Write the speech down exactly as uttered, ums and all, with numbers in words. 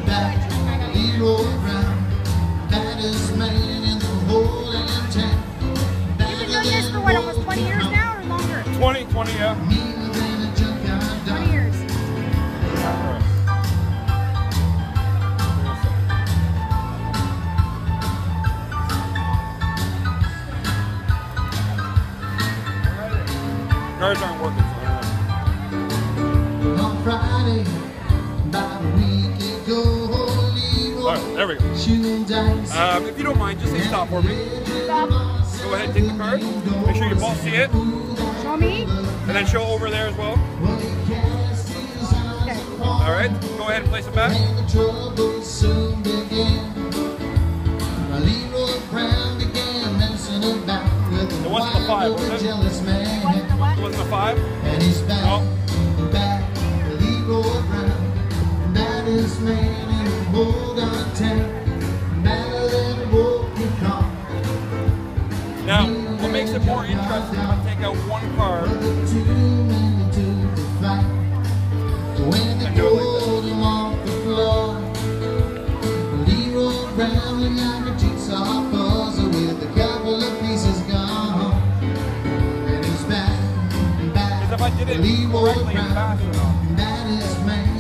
back, Leroy Brown, baddest man in the whole damn town. You've been doing this for what, almost twenty years now or longer? twenty, twenty, yeah. twenty years. Cars aren't working, so I don't know. On Friday, about a week ago, Alright, there we go. Um, if you don't mind, just say stop for me. Stop. Go ahead and take the card. Make sure you both see it. Show me. And then show over there as well. Okay. Alright, go ahead and place it back. It wasn't a five, was it? Wasn't the what? It wasn't a five? And he's back, No. back, Leroy Brown, baddest man in the whole darn town, badder than a broken car. Now, what makes it more interesting, I'm going to take out one card. Too many to fight. When they And do it like pulled him off the floor, Leroy Brown looked like a jigsaw puzzle with a couple of pieces gone. And he's back, back, Because if I did it Leroy correctly and Brown, fast enough. baddest man